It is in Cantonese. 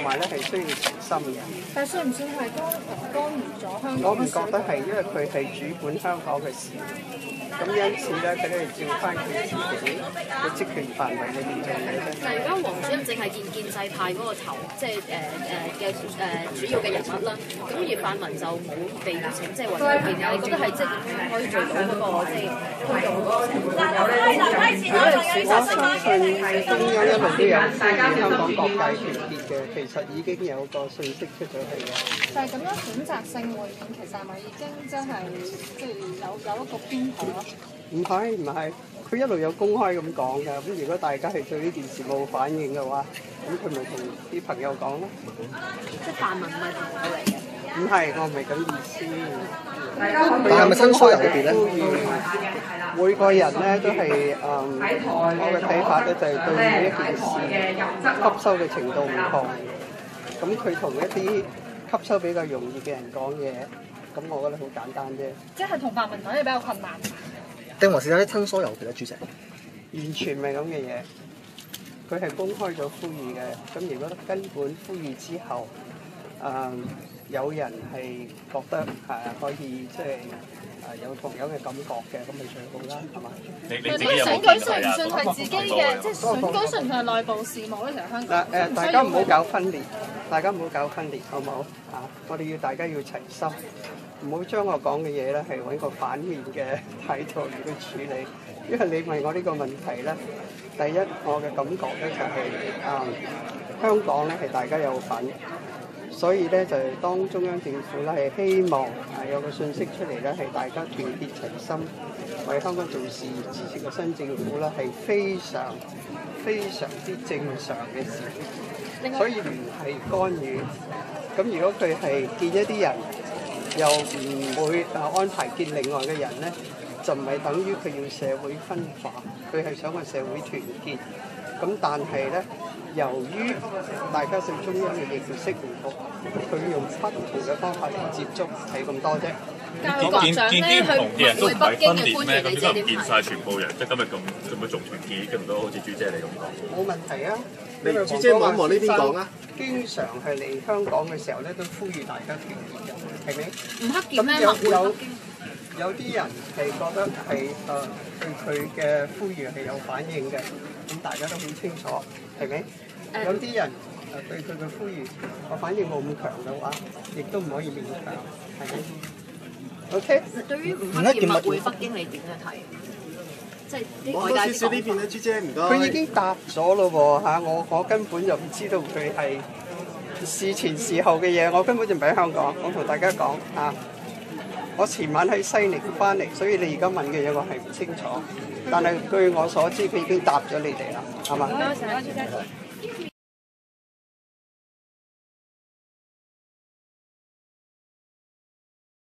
埋咧係需要齊心嘅。 但算唔算係干預咗香港？ 我唔覺得係，因為佢係主管香港嘅事，咁因此咧，佢都係照翻佢自己嘅職權範圍裏邊做嘢啫。 但係而家黃主任淨係建制派嗰個頭，即係嘅主要嘅人物啦。咁而泛民就冇被邀請，即係話見嘅。你覺得係即係可以做到嗰個即係推動嗰個成果？ 我相信中央一路都有呼籲香港各界團結嘅，其實已經有個訊息出咗去嘅。 就係咁樣選擇性會面，其實係咪已經真係即係有一個偏頗？ 唔係，佢一路有公開咁講㗎。咁如果大家係對呢件事冇反應嘅話，咁佢咪同啲朋友講咯。 即係泛民唔係朋友嚟嘅。 唔係，我唔係咁意思。 但係咪伸縮入邊咧？ 每個人咧都係我嘅睇法咧就係對每一件事吸收嘅程度唔同。咁佢同一啲吸收比較容易嘅人講嘢，咁我覺得好簡單啫。 即係同泛民黨係比較困難。 定還是有啲親疏尤其咧，主席？ 完全唔係咁嘅嘢，佢係公開咗呼籲嘅。咁如果根本呼籲之後，有人係覺得可以即係有同樣嘅感覺嘅，咁咪最好啦，係嘛？ 選舉算唔算係自己嘅？即係選舉算唔算係內部事務咧？其實香港大家唔好搞分裂，好唔好？我哋大家要齊心，唔好將我講嘅嘢咧係揾個反面嘅態度嚟去處理。因為你問我呢個問題咧，第一我嘅感覺咧就係香港咧係大家有份。所以咧就係當中央政府咧係希望有個信息出嚟咧係大家團結齊心為香港做事，支持個新政府咧係非常之正常嘅事，所以唔係干預。咁如果佢係見一啲人又唔會安排見另外嘅人咧，就唔係等於佢要社會分化，佢係想個社會團結。咁但係咧，由於大家對中央嘅認識唔同，佢用不同嘅方法嚟接觸，係咁多啫。 見啲唔同嘅人都唔係分裂咩？咁點解唔見曬全部人？即係今日咁仲團結嘅唔到，好似朱姐你咁講。 冇問題啊！ 你朱姐望一望呢邊講啊！ 經常係嚟香港嘅時候咧，都呼籲大家團結嘅，係咪？ 唔黑劍咩？默會北京。 有啲人係覺得係對佢嘅呼籲係有反應嘅，咁大家都好清楚，係咪？有啲人對佢嘅呼籲個反應冇咁強嘅話，亦都唔可以勉強，係咪 ？OK。 對於唔黑劍默會北京，你點樣睇？即係啲外界少少呢邊咧，朱姐唔該。 佢已經答咗咯喎嚇，我根本就唔知道佢係事前事後嘅嘢，我根本就唔喺香港，我同大家講嚇。我前晚喺西寧翻嚟，所以你而家問嘅嘢我係唔清楚，但係據我所知，佢已經答咗你哋啦，係嘛？